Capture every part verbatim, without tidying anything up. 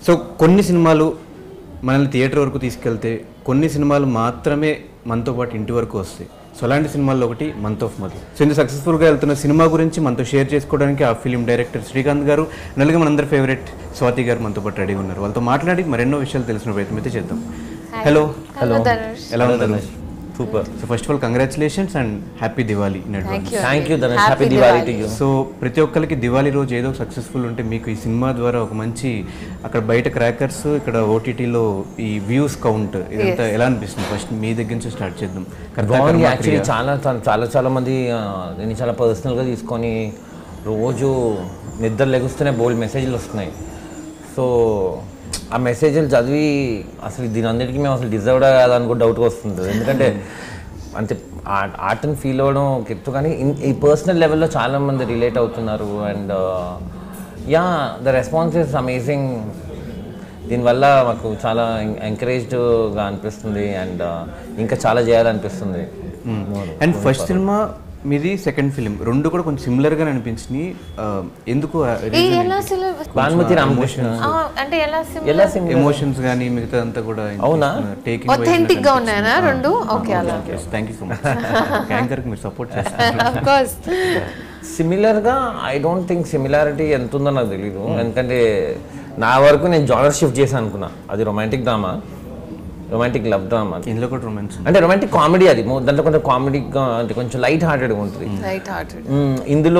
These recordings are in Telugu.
సో కొన్ని సినిమాలు మనల్ని థియేటర్ వరకు తీసుకెళ్తే కొన్ని సినిమాలు మాత్రమే మనతో పాటు ఇంటి వరకు వస్తాయి. సో అలాంటి సినిమాల్లో ఒకటి మంత్ ఆఫ్ మధు. సో ఇంత సక్సెస్ఫుల్గా వెళ్తున్న సినిమా గురించి మనతో షేర్ చేసుకోవడానికి ఆ ఫిలిం డైరెక్టర్ శ్రీకాంత్ గారు, నలుగురు మనందరి ఫేవరెట్ స్వాతి గారు మనతో పాటు రెడీ ఉన్నారు. వాళ్ళతో మాట్లాడి మరెన్నో విషయాలు తెలిసిన ప్రయత్నం అయితే చేద్దాం. హలో హలో ఎలా ఉన్నారు? Super. So first of all congratulations and happy Diwali in advance. Thank you Dhanush, happy Diwali to you. So ప్రతి ఒక్కరికి దివాళీ రోజు ఏదో సక్సెస్ఫుల్ ఉంటే మీకు ఈ సినిమా ద్వారా ఒక మంచి అక్కడ బయట క్రాకర్స్, ఇక్కడ ఓటీటీలో ఈ వ్యూస్ కౌంట్ ఇదంతా ఎలా అనిపిస్తుంది? ఫస్ట్ మీ దగ్గర నుంచి స్టార్ట్ చేద్దాం. యాక్చువల్లీ చాలా చాలా చాలా మంది నేను చాలా పర్సనల్గా తీసుకొని రోజు నిద్ర లెగుస్తూనే బోల్డ్ మెసేజ్లు వస్తున్నాయి. సో ఆ మెసేజ్లు చదివి అసలు దీని అందరికీ మేము అసలు డిజర్వ్డా కాదని కూడా డౌట్గా వస్తుంది. ఎందుకంటే అంతే ఆర్ట్ని ఫీల్ అవ్వడం చెప్తూ, కానీ ఈ పర్సనల్ లెవెల్లో చాలామంది రిలేట్ అవుతున్నారు. And yeah the response is amazing. దీనివల్ల మాకు చాలా ఎంకరేజ్డ్గా అనిపిస్తుంది అండ్ ఇంకా చాలా చేయాలనిపిస్తుంది. అండ్ ఫస్ట్ సినిమా మీది, సెకండ్ ఫిలిం రెండు కూడా కొంచెం సిమిలర్ గా అనిపించింది. ఎందుకు? భానుమతి రామకృష్ణ అంటే ఎలా ఎమోషన్స్ గానీ మిగతా అంతా కూడా అవునా ఆథెంటిక్ గా ఉన్నాయనా రెండు? ఓకే, అలా. Thank you so much. Anchor కి మీరు సపోర్ట్ చేస్తారు. ఆఫ్ కోర్స్ సిమిలర్ గా ఐ డోంట్ థింక్ సిమిలారిటీ ఎంత ఉందో నాకు తెలీదు. ఎందుకంటే నా వరకు నేను జానర్ షిఫ్ట్ చేశాను అనుకున్నా. అది romantic drama, romantic love drama. ఇందులో కూడా రొమాన్స్ అంటే రొమాంటిక్ కామెడీ. అది దాంట్లో కొంచెం కామెడీగా అంటే కొంచెం లైట్ హార్టెడ్గా ఉంటుంది. Light hearted. ఇందులో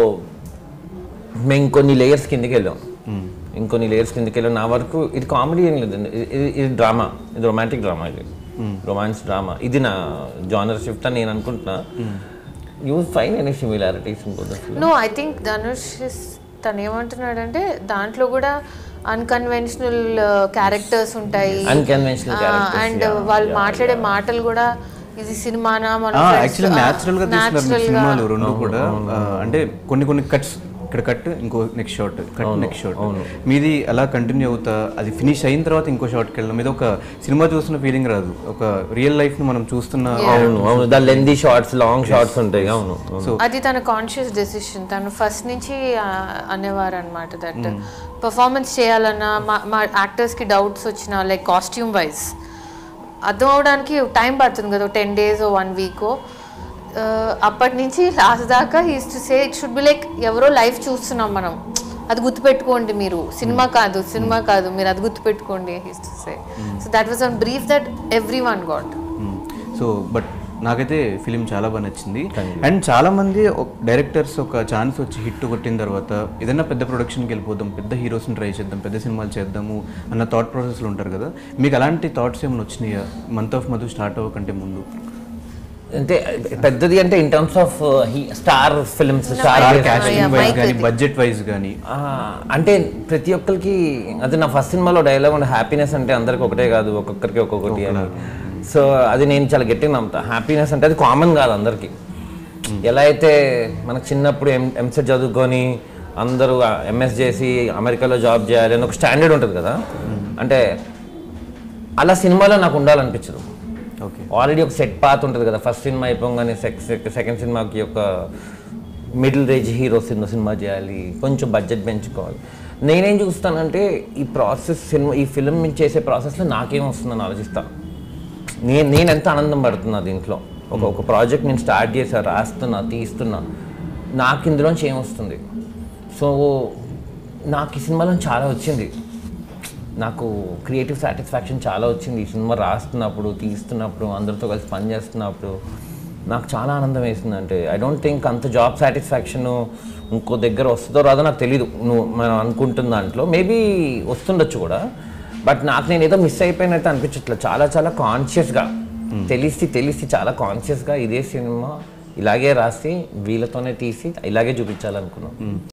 మేము ఇంకొన్ని లేయర్స్ కిందకి వెళ్ళాం ఇంకొన్ని లేయర్స్ కిందకి వెళ్ళాం నా వరకు ఇది కామెడీ ఏం లేదండి. ఇది డ్రామా, ఇది రొమాంటిక్ డ్రామా, ఇది రొమాన్స్ డ్రామా. ఇది నా జానర్ షిఫ్ట్ అని నేను అనుకుంటున్నా. You fine any similarities? No, I think Dhanush తను ఏమంటున్నాడంటే దాంట్లో కూడా అన్కన్వెన్షనల్ క్యారెక్టర్స్ ఉంటాయి అండ్ వాళ్ళు మాట్లాడే మాటలు కూడా ఇది సినిమానా యాక్చువల్లీ న్యాచురల్ గా తీసుకున్నారు సినిమాలు రెండు కూడా. అంటే కొన్ని కొన్ని కట్స్, ఇక్కడ కట్, ఇంకో next shot, cut, next shot. మీది అలా కంటిన్యూ అవుతా అది ఫినిష్ అయిన తర్వాత ఇంకో షాట్కి వెళ్ళడం. ఇది ఒక సినిమా చూస్తున్న ఫీలింగ్ రాదు, ఒక రియల్ లైఫ్ ని మనం చూస్తున్న. అవును అవును, the lengthy shots, long shots ఉంటాయి. అవును. సో అది తన కాన్షియస్ డెసిషన్. తను ఫస్ట్ నుంచి అనేవారు అనమాట దట్ పర్ఫార్మెన్స్ చేయాలన్నా మా యాక్టర్స్కి డౌట్స్ వచ్చినా లైక్ కాస్ట్యూమ్ వైజ్ అర్థం అవడానికి టైం పడుతుంది కదా, టెన్ డేస్ వన్ వీకో. అప్పటి నుంచి లాస్ట్ దాకా he's to say it should be like ఎవరో లైఫ్ చూస్తున్నాం మనం, అది గుర్తుపెట్టుకోండి మీరు, సినిమా కాదు సినిమా కాదు మీరు అది గుర్తుపెట్టుకోండి he's to say. So that was an brief that everyone got. So but నాకైతే ఫిలిం చాలా బాగా నచ్చింది. అండ్ చాలా మంది డైరెక్టర్స్ ఒక ఛాన్స్ వచ్చి హిట్ కొట్టిన తర్వాత ఏదైనా పెద్ద ప్రొడక్షన్కి వెళ్ళిపోదాం, పెద్ద హీరోస్ని ట్రై చేద్దాం, పెద్ద సినిమాలు చేద్దాము అన్న థాట్ ప్రాసెస్లో ఉంటారు కదా. మీకు అలాంటి థాట్స్ ఏమైనా వచ్చినాయా మంత్ ఆఫ్ మధు స్టార్ట్ అవ్వకంటే ముందు? అంటే పెద్దది అంటే in terms of star films, budget wise కానీ, అంటే ప్రతి ఒక్కరికి అదే నా ఫస్ట్ సినిమాలో డైలాగ్ ఉండే హ్యాపీనెస్ అంటే అందరికి ఒకటే కాదు, ఒక్కొక్కరికి ఒక్కొక్కటి అని. సో అది నేను చాలా గట్టిగా నమ్ముతా. హ్యాపీనెస్ అంటే అది కామన్ కాదు అందరికీ. ఎలా అయితే మనకు చిన్నప్పుడు ఎం ఎంసెట్ చదువుకొని అందరూ ఎంఎస్ చేసి అమెరికాలో జాబ్ చేయాలి అని ఒక స్టాండర్డ్ ఉంటుంది కదా, అంటే అలా సినిమాలో నాకు ఉండాలనిపించదు. ఓకే, ఆల్రెడీ ఒక సెట్ పాత్ ఉంటుంది కదా. ఫస్ట్ సినిమా అయిపోగానే సెకండ్ సినిమాకి ఒక middle range hero cinema cinema చేయాలి, కొంచెం బడ్జెట్ పెంచుకోవాలి. నేనేం చూస్తానంటే ఈ ప్రాసెస్, సినిమా ఈ ఫిల్మ్ చేసే ప్రాసెస్లో నాకేం వస్తుందని ఆలోచిస్తాను. నేను నేను ఎంత ఆనందం పడుతున్నా దీంట్లో. ఒక ఒక ప్రాజెక్ట్ నేను స్టార్ట్ చేసా, రాస్తున్నా, తీస్తున్నా, నాకు ఇందులోంచి ఏమొస్తుంది. సో నాకు ఈ సినిమాలో చాలా వచ్చింది, నాకు క్రియేటివ్ సాటిస్ఫాక్షన్ చాలా వచ్చింది. ఈ సినిమా రాస్తున్నప్పుడు, తీస్తున్నప్పుడు, అందరితో కలిసి పనిచేస్తున్నప్పుడు నాకు చాలా ఆనందం వేసింది. అంటే ఐ డోంట్ థింక్ అంత జాబ్ సాటిస్ఫాక్షన్ ఇంకో దగ్గర వస్తుందో రాదో నాకు తెలీదు. నువ్వు మనం అనుకుంటున్న దాంట్లో మేబీ వస్తుండొచ్చు కూడా, బట్ నాకు నేను ఏదో మిస్ అయిపోయినట్టు అనిపించట్లేదు. చాలా చాలా కాన్షియస్గా తెలిసి తెలిసి చాలా కాన్షియస్గా ఇదే సినిమా ఇలాగే రాసి వీళ్ళతోనే తీసి ఇలాగే చూపించాలనుకున్నాం.